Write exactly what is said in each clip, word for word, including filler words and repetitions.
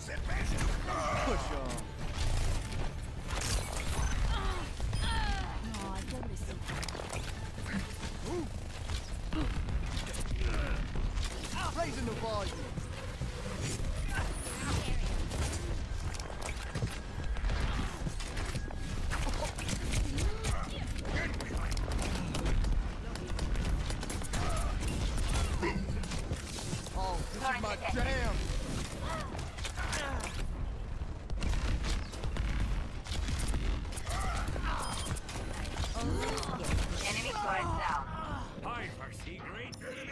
Push on. Oh, I don't listen. Raising the volume. Oh, this is my jam. Enemy squad down. Hi, Farsi, great.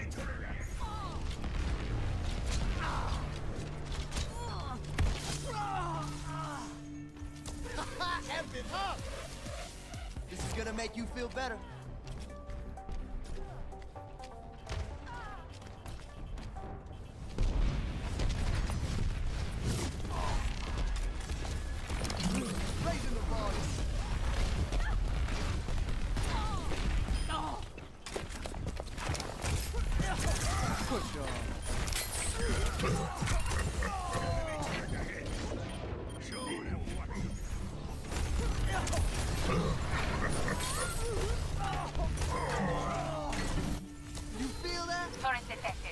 F it up! This is gonna make you feel better. Raising the volume. Push on. Show them what. You feel that? Turret detected.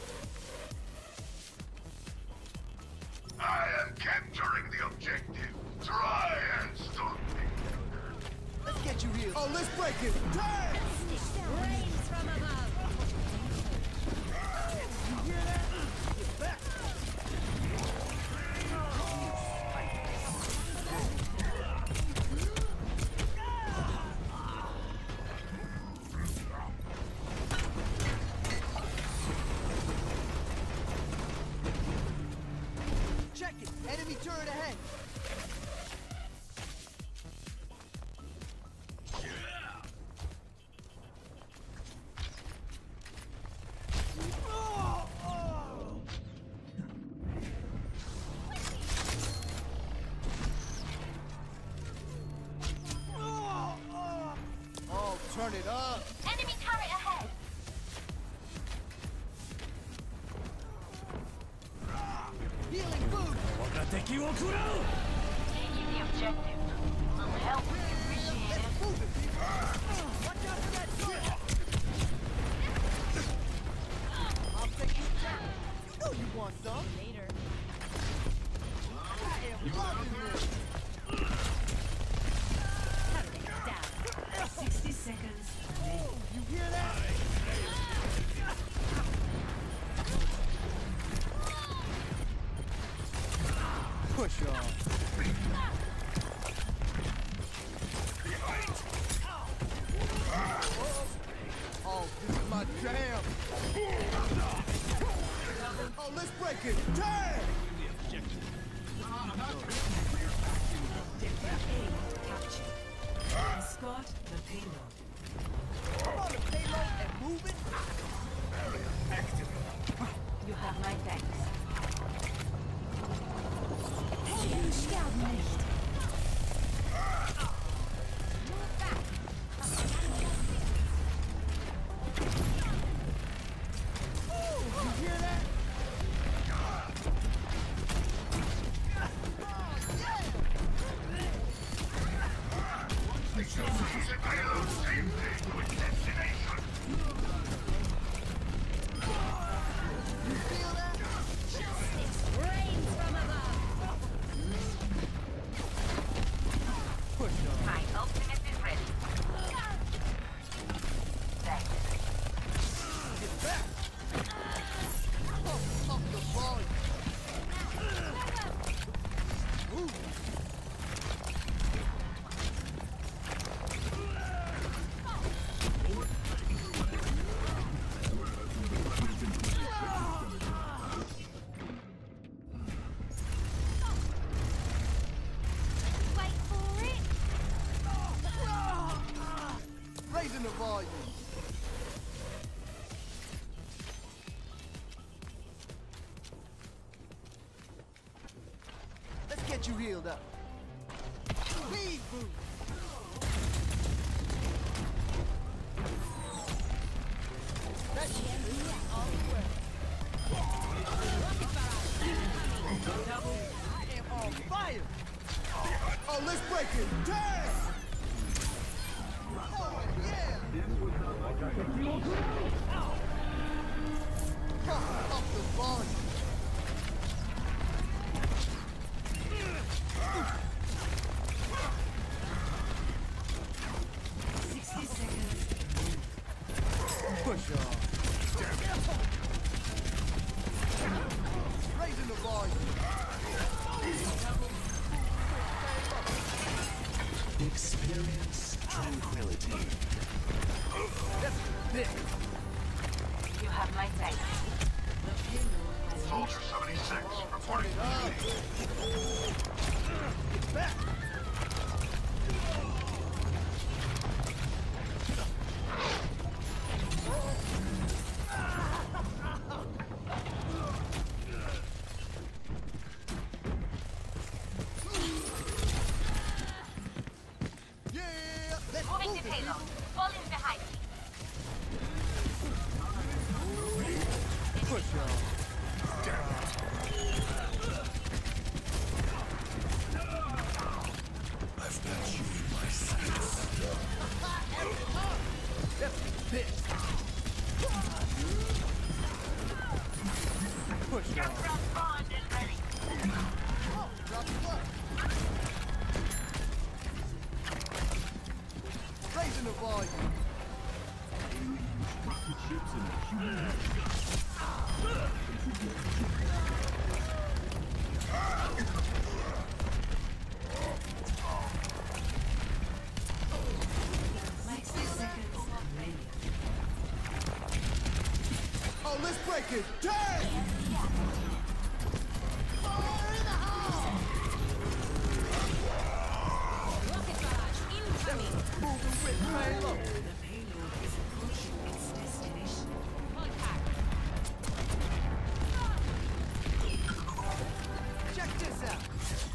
I am capturing the objective. Try and stop me. Let's get you here. Oh, let's break it. Turn! Rains from above. You hear that? Get back. Check it. Enemy turret ahead. Oh, turn it up. Enemy turret ahead. Healing food. Wakateki wo kurau! Taking the objective. Little help is appreciated. Let's move it. Watch out for that turret. I'll take you down. You know you want some. Later. I am loving this. Turret down. Sixty seconds. You hear that? Push on. Oh, this is my jam. Oh, let's break it. Turn! Capture. Escort the payload. On the payload and move it. You have my thanks. Helden sterben nicht. You hear that? The payload safely to its destination. You feel that? Justice rains from above. Push on. My ultimate is ready. Thanks. Get back. Pump up the volume. Ooh. Wait for it. Raising the volume. Let's get you healed up. Speed boost. That's all the way. I am On fire! Oh, let's break it! Damn! Oh, yeah! Pump up the volume. sixty seconds. Push on. Raising the volume. Experience tranquility. That's big. You have my thanks. The payload has Soldier seventy-six, reporting to duty. Get back. Yeah, let's Moving move the it. payload. Fall in behind me. Push on. I've got you in my sights. That's big. Push on. From bond and ready. Oh, drop the blood. Raising the volume. sixty seconds remaining. Oh, let's break it. Damn! Fire in the hole! Rocket barrage incoming. Moving with payload. The payload is approaching its destination. Contact. Check this out.